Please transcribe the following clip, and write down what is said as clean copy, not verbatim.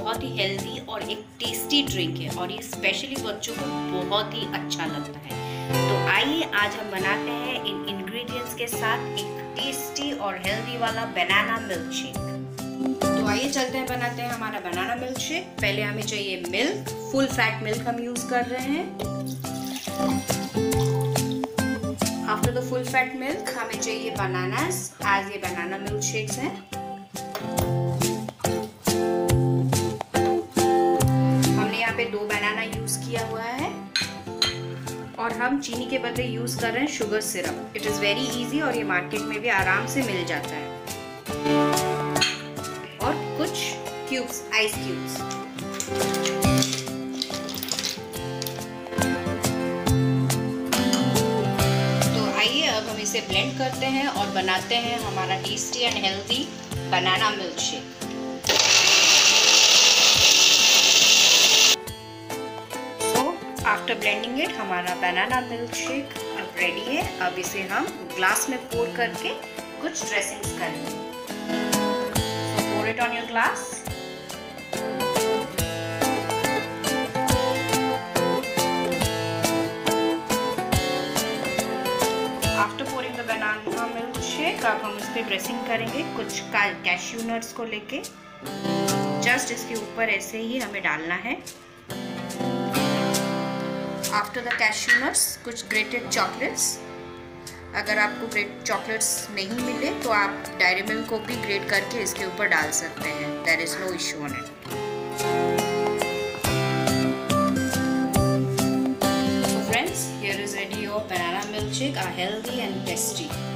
बहुत ही हेल्दी और एक टेस्टी ड्रिंक है और ये स्पेशली बच्चों को बहुत ही अच्छा लगता है। तो आइए आज हम बनाते हैं इन इंग्रेडिएंट्स के साथ एक टेस्टी और हेल्दी वाला बनाना मिल्क शेक। तो आइए चलते हैं, बनाते हैं हमारा बनाना मिल्क शेक। पहले हमें चाहिए मिल्क, फुल फैट मिल्क हम यूज कर रहे हैं। After the full fat milk हमें चाहिए बनानास, आज ये बनाना मिल्क शेक्स हैं। हमने यहाँ पे 2 बनाना यूज किया हुआ है और हम चीनी के बदले यूज कर रहे हैं sugar syrup. It is very easy और ये मार्केट में भी आराम से मिल जाता है। और कुछ क्यूब्स, आइस क्यूब्स। अब हम इसे ब्लेंड करते हैं और बनाते हैं हमारा tasty and healthy banana milk shake. So after blending it हमारा बनाना मिल्क शेक अब रेडी है। अब इसे हम ग्लास में पोर करके कुछ ड्रेसिंग्स करेंगे। So pour it on your glass. Banana milk shake अब हम इस पे ड्रेसिंग करेंगे कुछ कैश्यू नट्स को लेके। जस्ट इसके ऊपर ऐसे ही हमें डालना है। आफ्टर द कैश्यू नट्स कुछ ग्रेटेड चॉकलेट्स। अगर आपको ग्रेट चॉकलेट्स नहीं मिले तो आप डायरी मिल्क को भी ग्रेट करके इसके ऊपर डाल सकते हैं। There is no issue on it. Friends, here is ready your banana milkshake, are healthy and tasty.